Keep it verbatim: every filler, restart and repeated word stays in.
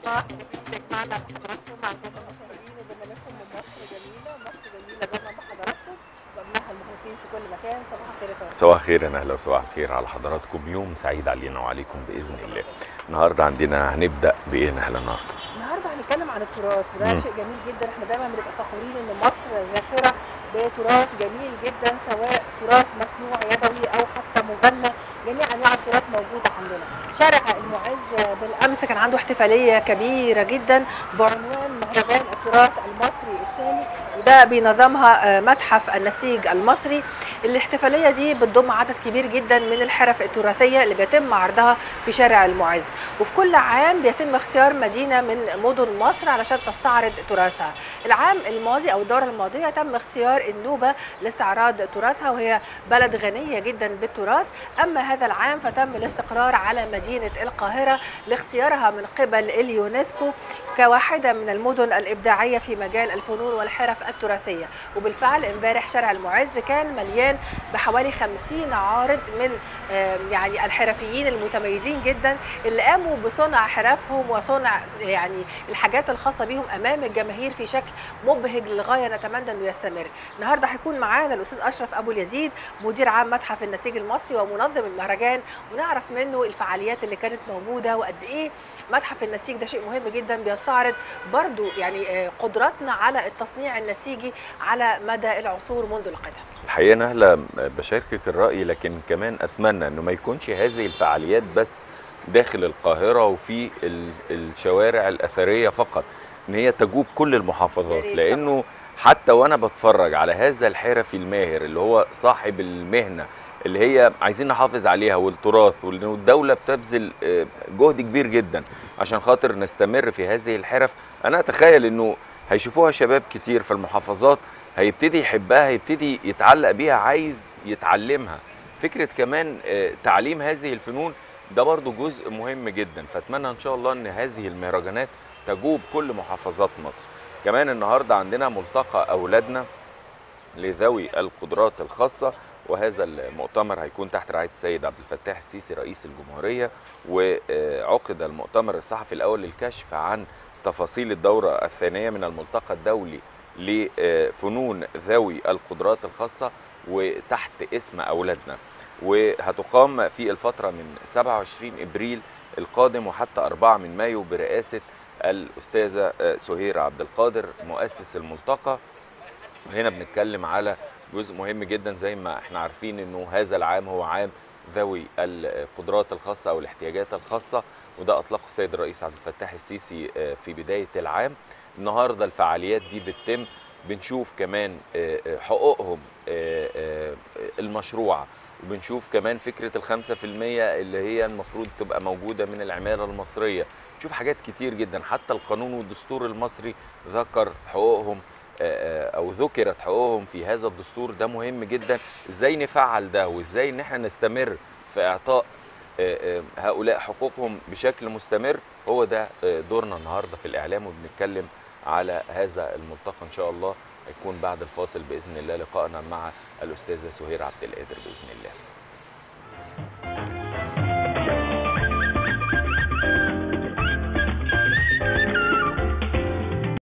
الله بيجمعنا بحضراتكم مع السادة المشاهدين وبرنامجكم من مصر جميلة، مصر جميلة زي ما بحضراتكم وابنائها المخلصين في كل مكان. صباح الخير يا فندم. صباح الخير يا نهلا وصباح الخير على حضراتكم، يوم سعيد علينا وعليكم باذن الله. النهارده عندنا هنبدا بايه نهلا النهارده؟ النهارده هنتكلم عن التراث وده مم. شيء جميل جدا. احنا دايما بنبقى فخورين ان مصر ذاكره بتراث جميل جدا، سواء تراث مصنوع يدوي او حتى مغنى. جميع انواع التراث موجوده عندنا. شارع المعز بالامس كان عنده احتفاليه كبيره جدا بعنوان مهرجان التراث المصري الثاني، وده بينظمها متحف النسيج المصري. الاحتفاليه دي بتضم عدد كبير جدا من الحرف التراثيه اللي بيتم عرضها في شارع المعز، وفي كل عام بيتم اختيار مدينه من مدن مصر علشان تستعرض تراثها. العام الماضي او الدوره الماضيه تم اختيار النوبه لاستعراض تراثها، وهي بلد غنيه جدا بالتراث. اما هذا العام فتم الاستقرار على مدينه القاهره لاختيارها من قبل اليونسكو كواحده من المدن الابداعيه في مجال الفنون والحرف التراثيه. وبالفعل امبارح شارع المعز كان مليان بحوالي خمسين عارض من يعني الحرفيين المتميزين جدا اللي قاموا بصنع حرفهم وصنع يعني الحاجات الخاصه بهم امام الجماهير في شكل مبهج للغايه. نتمنى انه يستمر. النهارده هيكون معانا الاستاذ اشرف ابو اليزيد، مدير عام متحف النسيج المصري ومنظم المهرجان، ونعرف منه الفعاليات اللي كانت موجوده وقد ايه متحف النسيج ده شيء مهم جدا بيستعرض برضو يعني قدراتنا على التصنيع النسيجي على مدى العصور منذ القدم. الحقيقه نهلا بشاركك الراي، لكن كمان اتمنى انه ما يكونش هذه الفعاليات بس داخل القاهره وفي الشوارع الاثريه فقط، ان هي تجوب كل المحافظات، لانه حتى وانا بتفرج على هذا الحرفي الماهر اللي هو صاحب المهنه اللي هي عايزين نحافظ عليها والتراث، والدوله بتبذل جهد كبير جدا عشان خاطر نستمر في هذه الحرف. انا اتخيل انه هيشوفوها شباب كتير في المحافظات، هيبتدي يحبها، هيبتدي يتعلق بيها، عايز يتعلمها. فكره كمان تعليم هذه الفنون ده برضو جزء مهم جدا، فاتمنى ان شاء الله ان هذه المهرجانات تجوب كل محافظات مصر. كمان النهارده عندنا ملتقى اولادنا لذوي القدرات الخاصه، وهذا المؤتمر هيكون تحت رعايه السيد عبد الفتاح السيسي رئيس الجمهوريه. وعقد المؤتمر الصحفي الاول للكشف عن تفاصيل الدوره الثانيه من الملتقى الدولي لفنون ذوي القدرات الخاصه وتحت اسم اولادنا، وهتقام في الفتره من سبعة وعشرين ابريل القادم وحتى أربعة من مايو برئاسه الاستاذه سهير عبد القادر مؤسس الملتقى. هنا بنتكلم على جزء مهم جدا، زي ما احنا عارفين انه هذا العام هو عام ذوي القدرات الخاصه او الاحتياجات الخاصه، وده اطلقه السيد الرئيس عبد الفتاح السيسي في بدايه العام. النهارده الفعاليات دي بتتم، بنشوف كمان حقوقهم المشروعه، وبنشوف كمان فكره الخمسة في المية اللي هي المفروض تبقى موجوده من العماله المصريه. نشوف حاجات كتير جدا، حتى القانون والدستور المصري ذكر حقوقهم او ذكرت حقوقهم في هذا الدستور. ده مهم جدا، ازاي نفعل ده وازاي ان احنا نستمر في اعطاء هؤلاء حقوقهم بشكل مستمر. هو ده دورنا النهارده في الاعلام، وبنتكلم على هذا الملتقى. ان شاء الله هيكون بعد الفاصل باذن الله لقائنا مع الاستاذه سهير عبد القادر باذن الله.